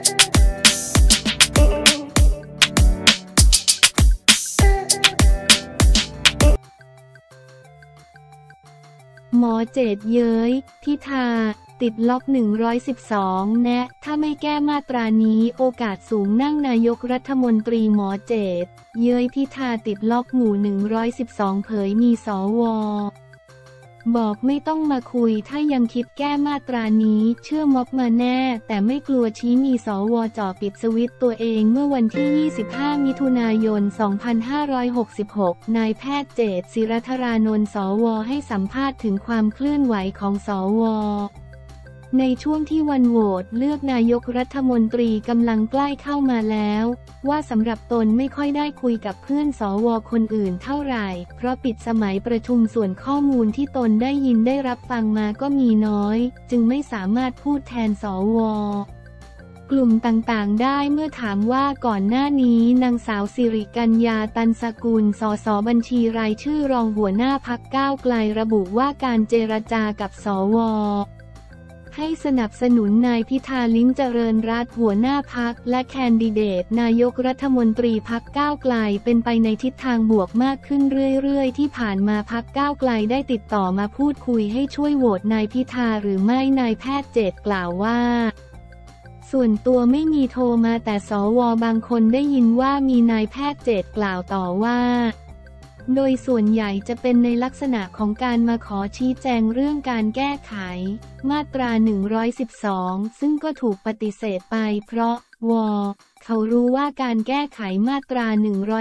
หมอเจตเย้ยพิธาติดล็อก112แนะถ้าไม่แก้มาตรานี้โอกาสสูงนั่งนายกรัฐมนตรีหมอเจตเย้ยพิธาติดล็อกหมู่112เผยมีสว.บอกไม่ต้องมาคุยถ้ายังคิดแก้มาตรานี้เชื่อม็อบมาแน่แต่ไม่กลัวชี้มีสว.จ่อปิดสวิตช์ตัวเองเมื่อวันที่25มิถุนายน2566นายแพทย์เจตศิรธารานนท์สว.ให้สัมภาษณ์ถึงความเคลื่อนไหวของสว.ในช่วงที่วันโหวตเลือกนายกรัฐมนตรีกำลังใกล้เข้ามาแล้วว่าสำหรับตนไม่ค่อยได้คุยกับเพื่อนสว.คนอื่นเท่าไหร่เพราะปิดสมัยประชุมส่วนข้อมูลที่ตนได้ยินได้รับฟังมาก็มีน้อยจึงไม่สามารถพูดแทนสว.กลุ่มต่างๆได้เมื่อถามว่าก่อนหน้านี้นางสาวสิริกัญญาตันสกุลสสบัญชีรายชื่อรองหัวหน้าพรรคก้าวไกลระบุว่าการเจรจากับสว.ให้สนับสนุนนายพิธาลิ้มเจริญรัตน์หัวหน้าพรรคและแคนดิเดตนายกรัฐมนตรีพรรคก้าวไกลเป็นไปในทิศทางบวกมากขึ้นเรื่อยๆที่ผ่านมาพรรคก้าวไกลได้ติดต่อมาพูดคุยให้ช่วยโหวตนายพิธาหรือไม่นายแพทย์เจตกล่าวว่าส่วนตัวไม่มีโทรมาแต่สว.บางคนได้ยินว่ามีนายแพทย์เจตกล่าวต่อว่าโดยส่วนใหญ่จะเป็นในลักษณะของการมาขอชี้แจงเรื่องการแก้ไขมาตรา112ซึ่งก็ถูกปฏิเสธไปเพราะเขารู้ว่าการแก้ไขมาตรา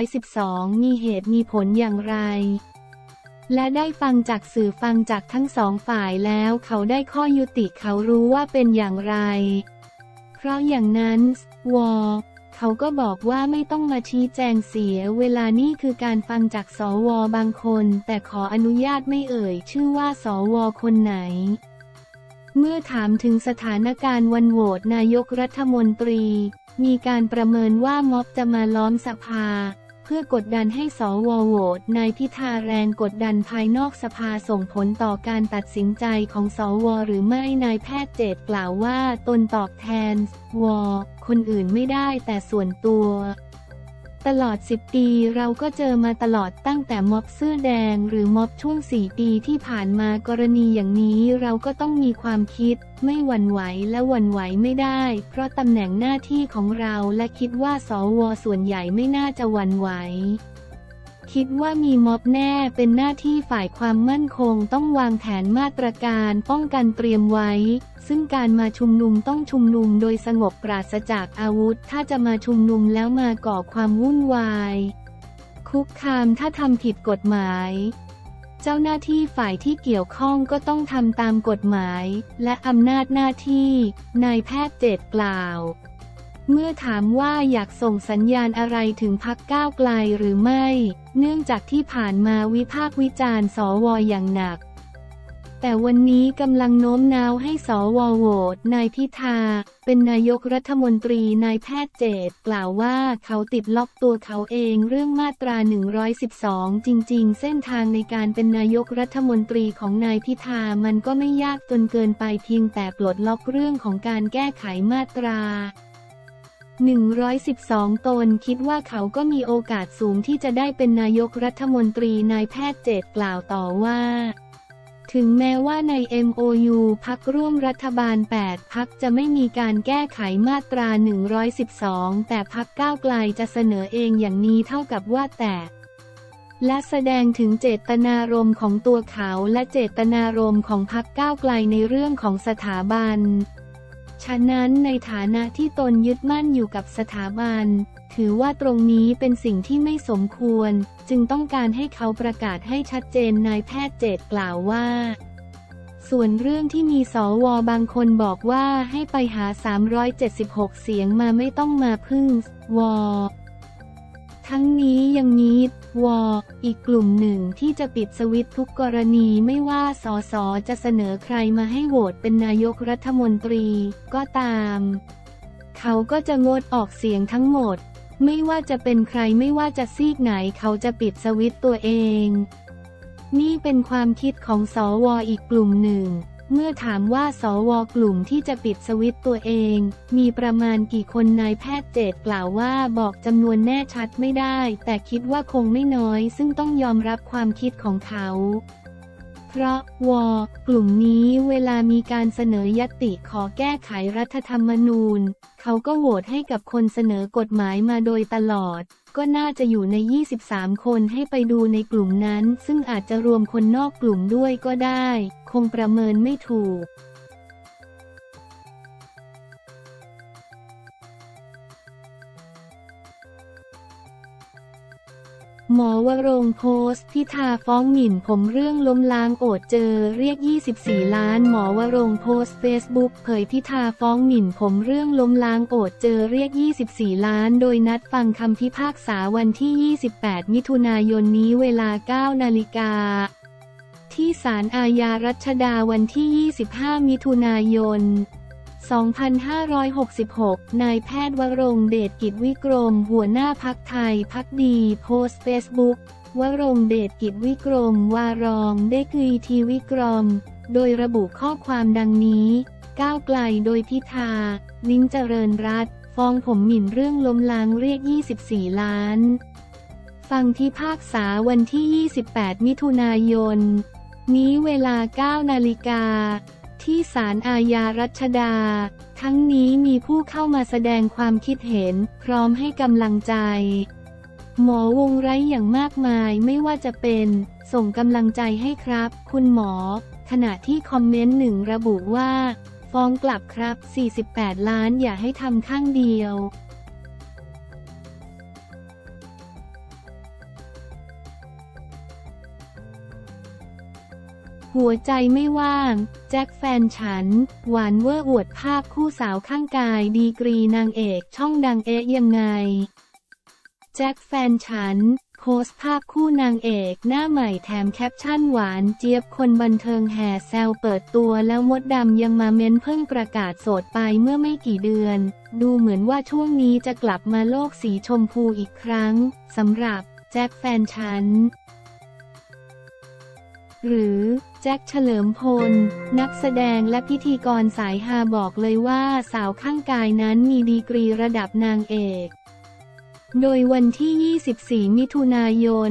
112มีเหตุมีผลอย่างไรและได้ฟังจากสื่อฟังจากทั้งสองฝ่ายแล้วเขาได้ข้อยุติเขารู้ว่าเป็นอย่างไรเพราะอย่างนั้นเขาก็บอกว่าไม่ต้องมาชี้แจงเสียเวลานี่คือการฟังจากสว.บางคนแต่ขออนุญาตไม่เอ่ยชื่อว่าสว.คนไหนเมื่อถามถึงสถานการณ์วันโหวตนายกรัฐมนตรีมีการประเมินว่าม็อบจะมาล้อมสภาเพื่อกดดันให้สว.โหวตนายพิธาแรงกดดันภายนอกสภาส่งผลต่อการตัดสินใจของสว.หรือไม่นายแพทย์เจตกล่าวว่าตนตอบแทนคนอื่นไม่ได้แต่ส่วนตัวตลอด10 ปีเราก็เจอมาตลอดตั้งแต่ม็อบเสื้อแดงหรือม็อบช่วง4 ปีที่ผ่านมากรณีอย่างนี้เราก็ต้องมีความคิดไม่หวั่นไหวและหวั่นไหวไม่ได้เพราะตำแหน่งหน้าที่ของเราและคิดว่าสว.ส่วนใหญ่ไม่น่าจะหวั่นไหวคิดว่ามีม็อบแน่เป็นหน้าที่ฝ่ายความมั่นคงต้องวางแผนมาตรการป้องกันเตรียมไว้ซึ่งการมาชุมนุมต้องชุมนุมโดยสงบปราศจากอาวุธถ้าจะมาชุมนุมแล้วมาก่อความวุ่นวายคุกคามถ้าทำผิดกฎหมายเจ้าหน้าที่ฝ่ายที่เกี่ยวข้องก็ต้องทำตามกฎหมายและอำนาจหน้าที่นายแพทย์เจตกล่าวเมื่อถามว่าอยากส่งสัญญาณอะไรถึงพรรคก้าวไกลหรือไม่เนื่องจากที่ผ่านมาวิพากษ์วิจารณ์สว.อย่างหนักแต่วันนี้กำลังโน้มน้าวให้สว.โหวตนายพิธาเป็นนายกรัฐมนตรีนายแพทย์เจตกล่าวว่าเขาติดล็อกตัวเขาเองเรื่องมาตรา112จริงๆเส้นทางในการเป็นนายกรัฐมนตรีของนายพิธามันก็ไม่ยากจนเกินไปเพียงแต่ปลดล็อกเรื่องของการแก้ไขมาตรา112ตนคิดว่าเขาก็มีโอกาสสูงที่จะได้เป็นนายกรัฐมนตรีนายแพทย์เจตกล่าวต่อว่าถึงแม้ว่าใน MOU พรรคร่วมรัฐบาล8พรรคจะไม่มีการแก้ไขมาตรา112แต่พรรคก้าวไกลจะเสนอเองอย่างนี้เท่ากับว่าแต่และแสดงถึงเจตนารมณ์ของตัวเขาและเจตนารมณ์ของพรรคก้าวไกลในเรื่องของสถาบันฉะนั้นในฐานะที่ตนยึดมั่นอยู่กับสถาบันถือว่าตรงนี้เป็นสิ่งที่ไม่สมควรจึงต้องการให้เขาประกาศให้ชัดเจนนายแพทย์เจตกล่าวว่าส่วนเรื่องที่มีสว.บางคนบอกว่าให้ไปหา376เสียงมาไม่ต้องมาพึ่งทั้งนี้ยังมีอีกกลุ่มหนึ่งที่จะปิดสวิตช์ทุกกรณีไม่ว่าสส.จะเสนอใครมาให้โหวตเป็นนายกรัฐมนตรีก็ตามเขาก็จะงดออกเสียงทั้งหมดไม่ว่าจะเป็นใครไม่ว่าจะซีกไหนเขาจะปิดสวิตช์ตัวเองนี่เป็นความคิดของสว.อีกกลุ่มหนึ่งเมื่อถามว่าสวกลุ่มที่จะปิดสวิตช์ตัวเองมีประมาณกี่คนนายแพทย์เจตกล่าวว่าบอกจำนวนแน่ชัดไม่ได้แต่คิดว่าคงไม่น้อยซึ่งต้องยอมรับความคิดของเขาเพราะกลุ่มนี้เวลามีการเสนอญัตติขอแก้ไขรัฐธรรมนูญเขาก็โหวตให้กับคนเสนอกฎหมายมาโดยตลอดก็น่าจะอยู่ใน23คนให้ไปดูในกลุ่มนั้นซึ่งอาจจะรวมคนนอกกลุ่มด้วยก็ได้คงประเมินไม่ถูกหมอวรงค์โพสต์พิธาฟ้องหมิ่นผมเรื่องล้มล้างโอดเจอเรียก24ล้านหมอวรงค์โพสต์เฟซบุ๊กเผยพิธาฟ้องหมิ่นผมเรื่องล้มล้างโอดเจอเรียก24ล้านโดยนัดฟังคำพิพากษาวันที่28มิถุนายนนี้เวลา 9 นาฬิกาที่ศาลอาญารัชดาวันที่25มิถุนายน2566 นายแพทย์วรงค์เดชกิจวิกรมหัวหน้าพรรคไทยภักดีโพสต์เฟซบุ๊กวรงค์เดชกิจวิกรมวารองได้กรีทีวิกรมโดยระบุข้อความดังนี้ก้าวไกลโดยพิธาลิ้มเจริญรัตน์ฟ้องผมหมิ่นเรื่องล้มล้างเรียก24ล้านฟังพิพากษาวันที่28มิถุนายนนี้เวลา 9 นาฬิกาที่ศาลอาญารัชดาทั้งนี้มีผู้เข้ามาแสดงความคิดเห็นพร้อมให้กำลังใจหมอวงไร้อย่างมากมายไม่ว่าจะเป็นส่งกำลังใจให้ครับคุณหมอขณะที่คอมเมนต์หนึ่งระบุว่าฟ้องกลับครับ48ล้านอย่าให้ทำข้างเดียวหัวใจไม่ว่างแจ็คแฟนฉันหวานเวอร์อวดภาพคู่สาวข้างกายดีกรีนางเอกช่องดังยังไงแจ็คแฟนฉันโพสต์ภาพคู่นางเอกหน้าใหม่แถมแคปชั่นหวานเจี๊ยบคนบันเทิงแห่แซวเปิดตัวแล้วมดดำยังมาเม้นเพิ่งประกาศโสดไปเมื่อไม่กี่เดือนดูเหมือนว่าช่วงนี้จะกลับมาโลกสีชมพูอีกครั้งสำหรับแจ็คแฟนฉันหรือแจ็คเฉลิมพลนักแสดงและพิธีกรสายฮาบอกเลยว่าสาวข้างกายนั้นมีดีกรีระดับนางเอกโดยวันที่24มิถุนายน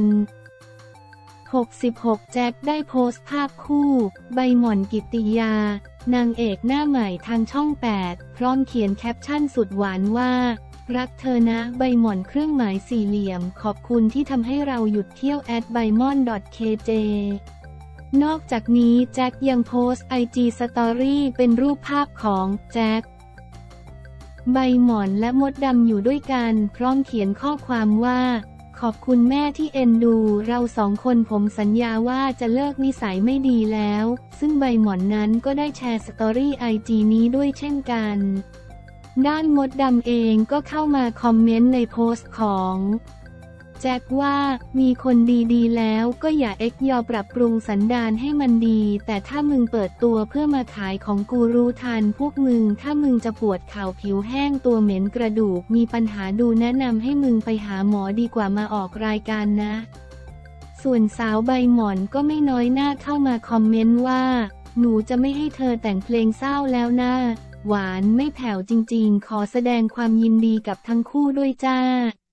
66แจ็คได้โพสต์ภาพคู่ใบหม่อนกิตติยานางเอกหน้าใหม่ทางช่อง8พร้อมเขียนแคปชั่นสุดหวานว่ารักเธอนะใบหม่อนเครื่องหมายสี่เหลี่ยมขอบคุณที่ทำให้เราหยุดเที่ยว@baimon.kjนอกจากนี้แจ็คยังโพสต์ IG Story เป็นรูปภาพของแจ็คใบหม่อนและมดดำอยู่ด้วยกันพร้อมเขียนข้อความว่าขอบคุณแม่ที่เอ็นดูเรา2คนผมสัญญาว่าจะเลิกนิสัยไม่ดีแล้วซึ่งใบหม่อนนั้นก็ได้แชร์สตอรี่ IG นี้ด้วยเช่นกันด้านมดดำเองก็เข้ามาคอมเมนต์ในโพสต์ของแจ็คว่ามีคนดีๆแล้วก็อย่ายอปรับปรุงสันดานให้มันดีแต่ถ้ามึงเปิดตัวเพื่อมาขายของกูรู้ทันพวกมึงถ้ามึงจะปวดเข่าผิวแห้งตัวเหม็นกระดูกมีปัญหาดูแนะนำให้มึงไปหาหมอดีกว่ามาออกรายการนะส่วนสาวใบหม่อนก็ไม่น้อยหน้าเข้ามาคอมเมนต์ว่าหนูจะไม่ให้เธอแต่งเพลงเศร้าแล้วนะหวานไม่แผ่วจริงๆขอแสดงความยินดีกับทั้งคู่ด้วยจ้า